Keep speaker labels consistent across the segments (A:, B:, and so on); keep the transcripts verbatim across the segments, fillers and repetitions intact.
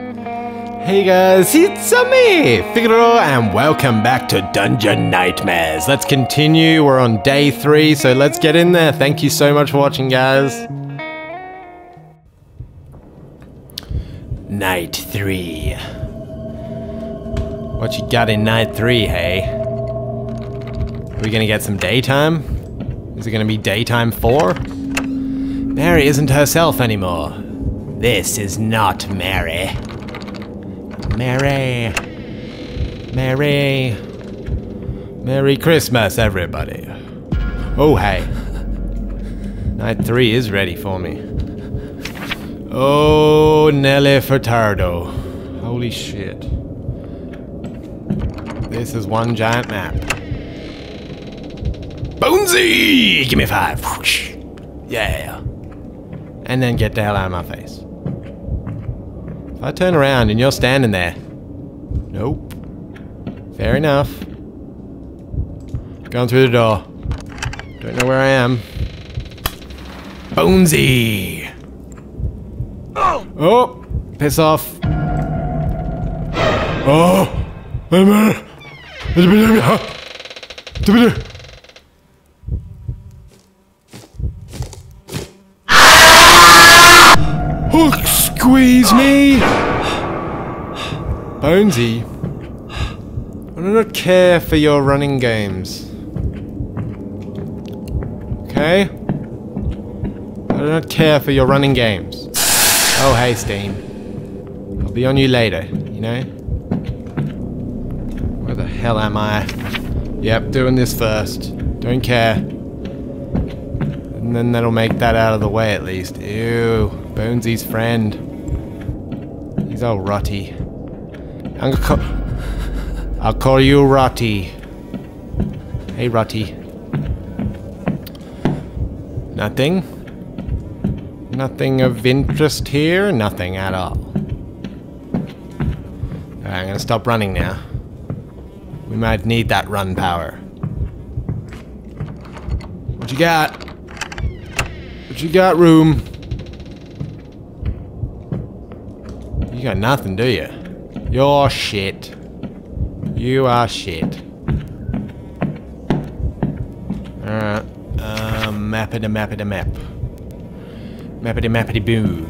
A: Hey guys, it's me, Figaro, and welcome back to Dungeon Nightmares. Let's continue, we're on day three, so let's get in there. Thank you so much for watching, guys. Night three. What you got in night three, hey? Are we gonna get some daytime? Is it gonna be daytime four? Mary isn't herself anymore. This is not Mary. Mary. Mary. Merry Christmas, everybody. Oh, hey. Night three is ready for me. Oh, Nelly Furtado. Holy shit. This is one giant map. Bonesy! Give me five. Yeah. And then get the hell out of my face. If I turn around and you're standing there. Nope. Fair enough. Going through the door. Don't know where I am. Bonesy! Oh! Piss off. Oh! Wait a minute! Hook squeeze me! Bonesy, I do not care for your running games. Okay? I do not care for your running games. Oh, hey, Steam. I'll be on you later, you know? Where the hell am I? Yep, doing this first. Don't care. And then that'll make that out of the way at least. Ew. Bonesy's friend. He's all rotty. I'm gonna call, I'll call you Rotty. Hey, Rotty. Nothing? Nothing of interest here? Nothing at all. Alright, I'm gonna stop running now. We might need that run power. What you got? What you got, room? You got nothing, do you? You're shit. You are shit. Alright. Um, mappity mappity map. Mappity mappity boo.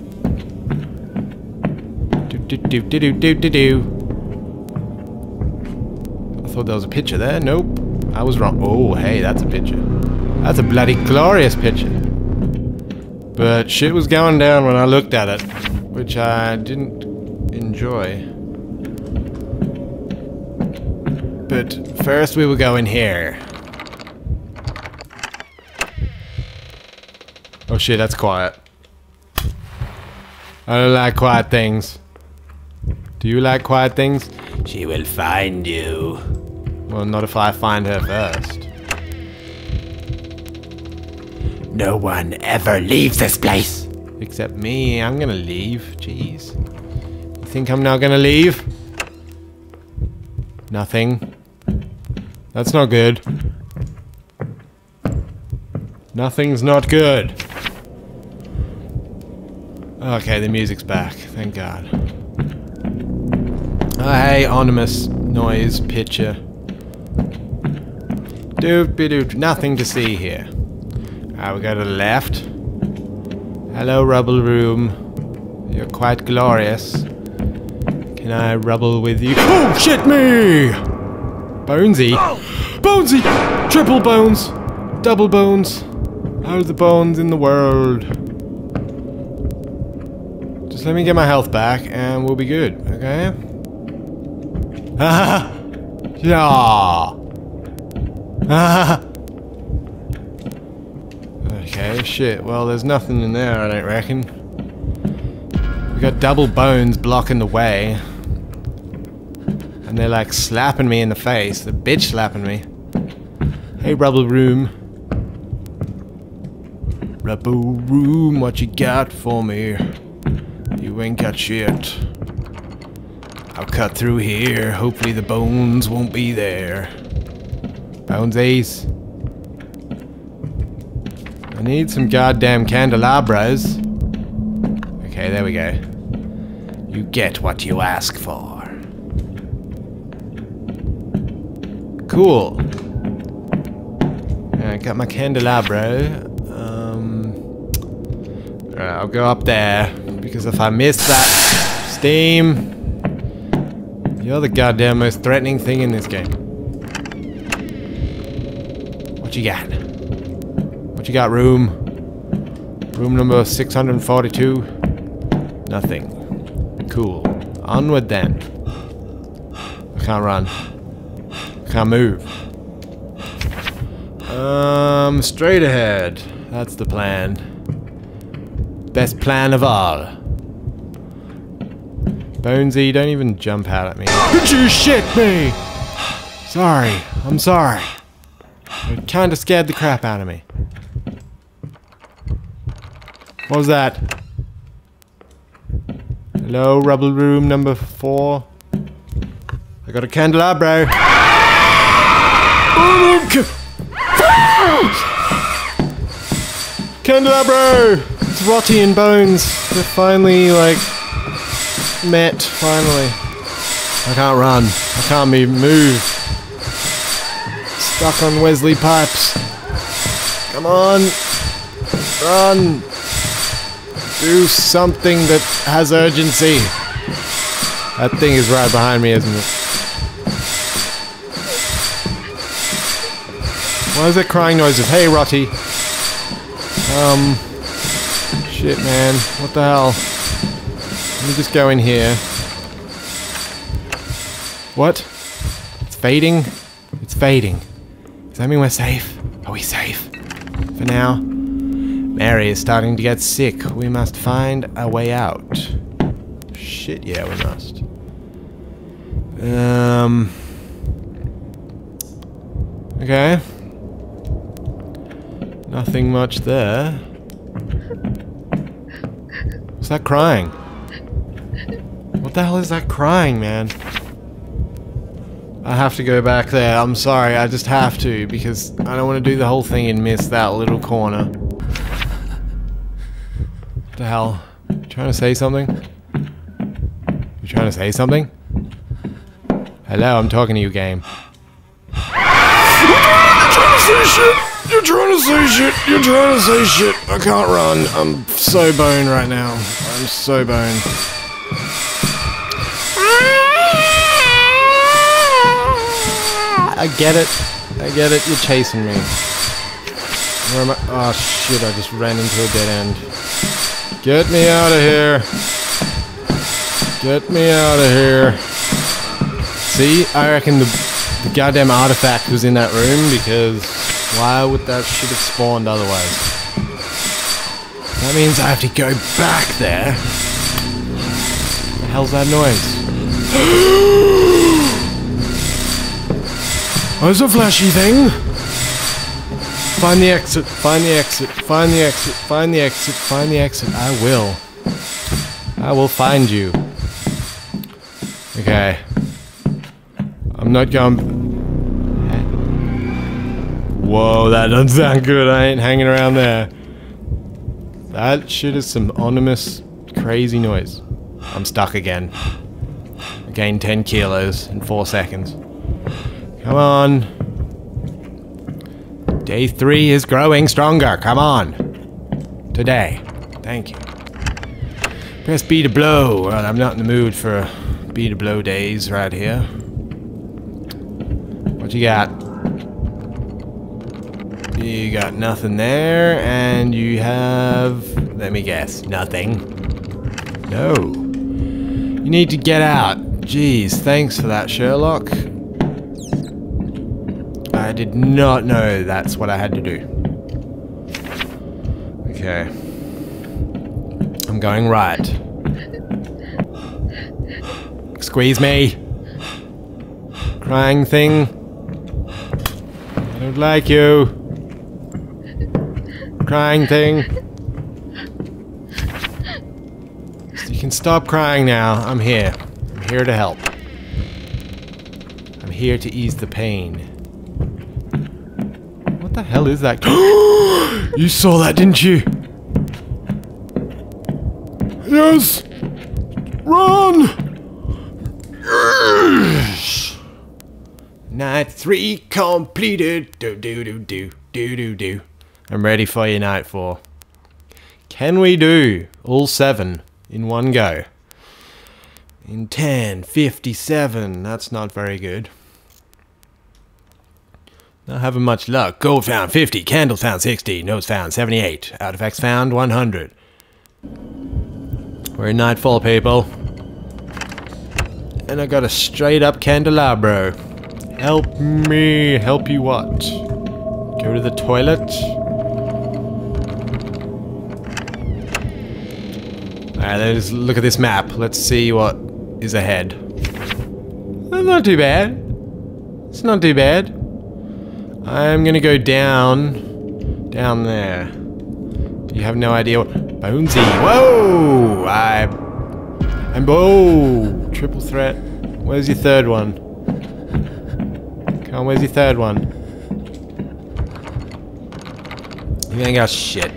A: Do do do do do do do do. I thought there was a picture there. Nope. I was wrong. Oh, hey, that's a picture. That's a bloody glorious picture. But shit was going down when I looked at it, which I didn't enjoy. But first we will go in here. Oh shit, that's quiet. I don't like quiet things. Do you like quiet things? She will find you. Well, not if I find her first. No one ever leaves this place. Except me. I'm gonna leave. Jeez. You think I'm not gonna leave? Nothing. That's not good. Nothing's not good. Okay, the music's back. Thank God. Oh, hey, anonymous noise picture. Doop be doop. Nothing to see here. Alright, we go to the left. Hello, rubble room. You're quite glorious. Can I rubble with you? Oh, shit me! Bonesy. Bonesy! Triple bones! Double bones! All the bones in the world. Just let me get my health back and we'll be good, okay? Ah! Yeah! Ah! Okay, shit. Well, there's nothing in there, I don't reckon. We got double bones blocking the way. And they're like slapping me in the face. The bitch slapping me. Hey, rubble room. Rubble room, what you got for me? You ain't got shit. I'll cut through here. Hopefully the bones won't be there. Bonesies. I need some goddamn candelabras. Okay, there we go. You get what you ask for. Cool. I got my candelabra. Um, Alright, I'll go up there. Because if I miss that steam, you're the goddamn most threatening thing in this game. What you got? What you got, room? Room number six hundred forty-two? Nothing. Cool. Onward then. I can't run. I can't move. Um, straight ahead. That's the plan. Best plan of all. Bonesy, don't even jump out at me. Did you shit me? Sorry. I'm sorry. It kinda scared the crap out of me. What was that? Hello, rubble room number four. I got a candelabra. Candelabra! It's Rotty and Bones. They're finally, like, met. Finally. I can't run. I can't even move. Stuck on Wesley pipes. Come on. Run. Do something that has urgency. That thing is right behind me, isn't it? Why is that crying noises? Hey, Rotty. Um. Shit, man. What the hell? Let me just go in here. What? It's fading? It's fading. Does that mean we're safe? Are we safe? For now? Mary is starting to get sick. We must find a way out. Shit, yeah, we must. Um. Okay. Nothing much there. What's that crying? What the hell is that crying, man? I have to go back there. I'm sorry, I just have to, because I don't want to do the whole thing and miss that little corner. What the hell? You trying to say something? You trying to say something? Hello, I'm talking to you, game. You're trying to say shit! You're trying to say shit! You're trying to say shit! I can't run. I'm so boned right now. I'm so boned. I get it. I get it. You're chasing me. Where am I? Oh shit, I just ran into a dead end. Get me out of here. Get me out of here. See, I reckon the, the goddamn artifact was in that room, because why would that shit have spawned otherwise? That means I have to go back there. What the hell's that noise? Oh, there's a flashy thing! Find the exit, find the exit, find the exit, find the exit, find the exit. I will. I will find you. Okay. I'm not going... Whoa, that doesn't sound good. I ain't hanging around there. That shit is some ominous, crazy noise. I'm stuck again. I gained ten kilos in four seconds. Come on. Day three is growing stronger. Come on. Today. Thank you. Press B to blow. Well, I'm not in the mood for B to blow days right here. What you got? You got nothing there, and you have... Let me guess. Nothing. No. You need to get out. Jeez, thanks for that, Sherlock. I did not know that's what I had to do. Okay. I'm going right. Squeeze me. Crying thing. I don't like you. Crying thing. You can stop crying now. I'm here. I'm here to help. I'm here to ease the pain. What the hell is that? You saw that, didn't you? Yes! Run! Night three completed. Do do do do do do do. I'm ready for your night four. Can we do all seven in one go? In ten fifty-seven. That's not very good. Not having much luck. Gold found fifty, candles found sixty, notes found seventy-eight, artifacts found one hundred. We're in nightfall, people. And I got a straight up candelabro. Help me. Help you what? Go to the toilet? Alright, let's look at this map. Let's see what is ahead. That's not too bad. It's not too bad. I'm gonna go down, down there. You have no idea what... Bonesy! Whoa! I... I'm... Whoa! Triple threat. Where's your third one? Come on, where's your third one? You ain't got shit.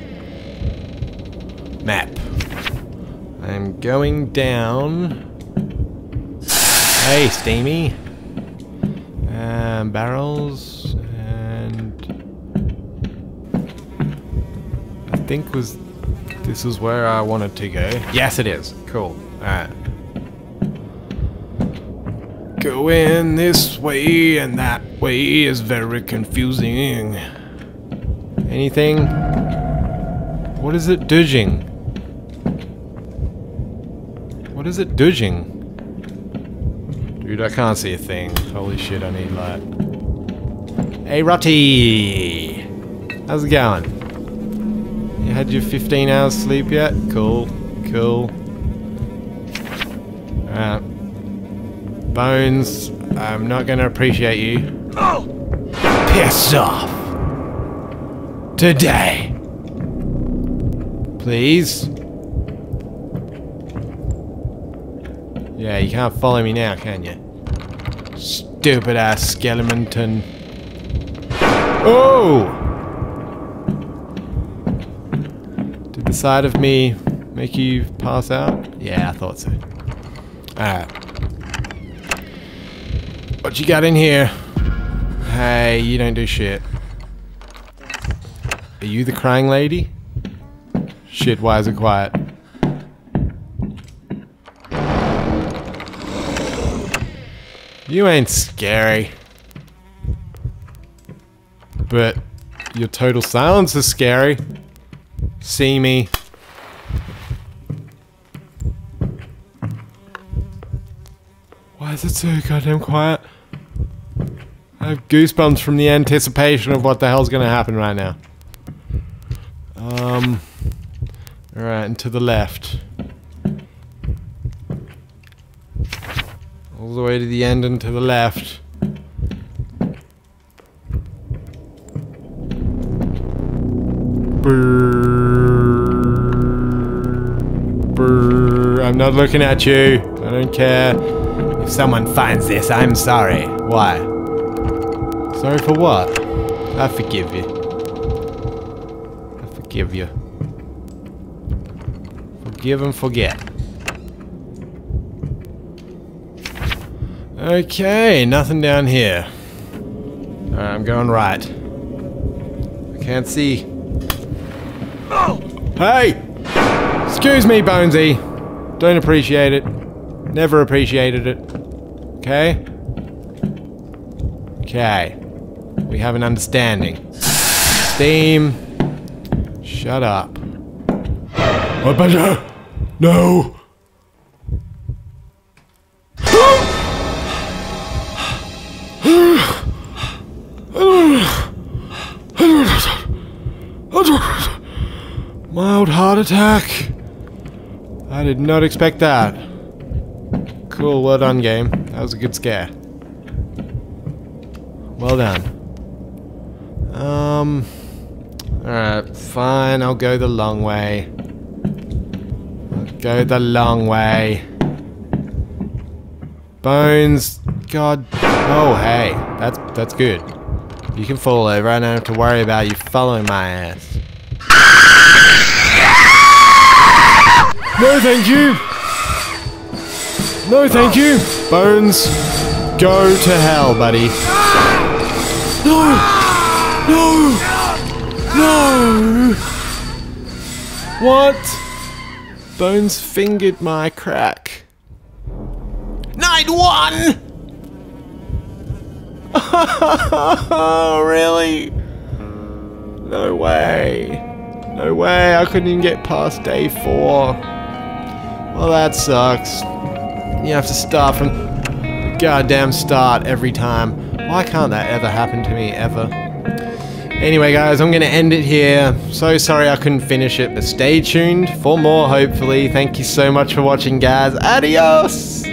A: Map. I'm going down... Hey, Steamy! Um, barrels... I think was this is where I wanted to go. Yes, it is. Cool. Alright. Going this way and that way is very confusing. Anything? What is it doing? What is it doing? Dude, I can't see a thing. Holy shit, I need light. Hey, Rotty! How's it going? You had your fifteen hours sleep yet? Cool. Cool. Alright. Bones, I'm not gonna appreciate you. Piss off! Today! Please? Yeah, you can't follow me now, can you? Stupid ass skeleton. Oh! Did the side of me make you pass out? Yeah, I thought so. Alright. What you got in here? Hey, you don't do shit. Are you the crying lady? Shit, why is it quiet? You ain't scary. But your total silence is scary. See me. Why is it so goddamn quiet? I have goosebumps from the anticipation of what the hell's gonna happen right now. Um. Alright, and to the left. All the way to the end and to the left. Brrr. Brrr. I'm not looking at you. I don't care. If someone finds this, I'm sorry. Why? Sorry for what? I forgive you. I forgive you. Forgive and forget. Okay, nothing down here. Alright, I'm going right. I can't see. Hey! Excuse me, Bonesy. Don't appreciate it. Never appreciated it. Okay? Okay. We have an understanding. Steam. Shut up. What about you? No! Mild heart attack. I did not expect that. Cool, well done, game. That was a good scare. Well done. Um. Alright, fine. I'll go the long way. I'll go the long way. Bones. God. Oh, hey. That's that's good. You can fall over. I don't have to worry about you following my ass. No, thank you. No, thank you. Bones, go to hell, buddy. No! No! No! What? Bones fingered my crack. Night one! Oh, really? No way. No way, I couldn't even get past day four. Well, that sucks. You have to start from the goddamn start every time. Why can't that ever happen to me, ever? Anyway, guys, I'm gonna end it here. So sorry I couldn't finish it, but stay tuned for more, hopefully. Thank you so much for watching, guys. Adios!